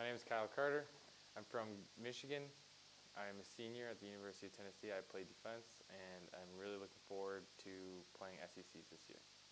My name is Kyle Carter. I'm from Michigan. I'm a senior at the University of Tennessee. I play defense, and I'm really looking forward to playing SECs this year.